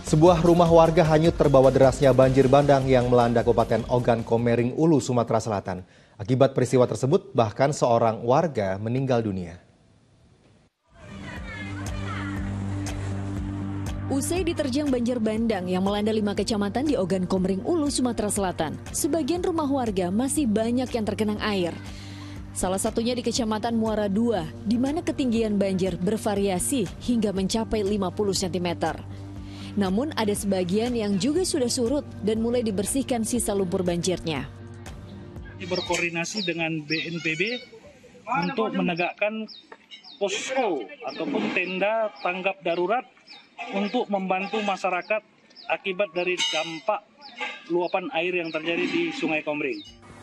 Sebuah rumah warga hanyut terbawa derasnya banjir bandang yang melanda Kabupaten Ogan Komering Ulu, Sumatera Selatan. Akibat peristiwa tersebut, bahkan seorang warga meninggal dunia. Usai diterjang banjir bandang yang melanda 5 kecamatan di Ogan Komering Ulu, Sumatera Selatan, sebagian rumah warga masih banyak yang tergenang air. Salah satunya di Kecamatan Muara II, di mana ketinggian banjir bervariasi hingga mencapai 50 cm. Namun ada sebagian yang juga sudah surut dan mulai dibersihkan sisa lumpur banjirnya. Berkoordinasi dengan BNPB untuk menegakkan posko ataupun tenda tanggap darurat untuk membantu masyarakat akibat dari dampak luapan air yang terjadi di Sungai Komering.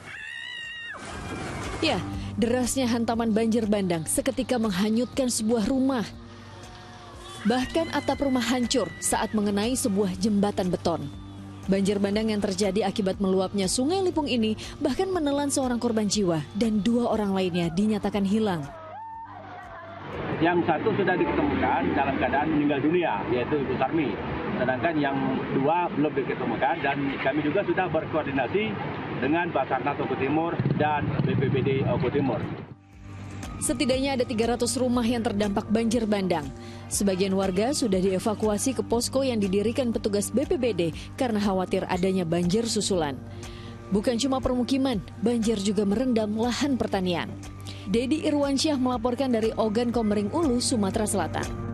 Ya, derasnya hantaman banjir bandang seketika menghanyutkan sebuah rumah. Bahkan atap rumah hancur saat mengenai sebuah jembatan beton. Banjir bandang yang terjadi akibat meluapnya Sungai Lipung ini bahkan menelan seorang korban jiwa dan 2 orang lainnya dinyatakan hilang. Yang satu sudah diketemukan dalam keadaan meninggal dunia, yaitu Ibu Sarmi. Sedangkan yang 2 belum diketemukan dan kami juga sudah berkoordinasi dengan Basarnas Ogo Timur dan BPBD Ogo Timur. Setidaknya ada 300 rumah yang terdampak banjir bandang. Sebagian warga sudah dievakuasi ke posko yang didirikan petugas BPBD karena khawatir adanya banjir susulan. Bukan cuma permukiman, banjir juga merendam lahan pertanian. Dedi Irwansyah melaporkan dari Ogan Komering Ulu, Sumatera Selatan.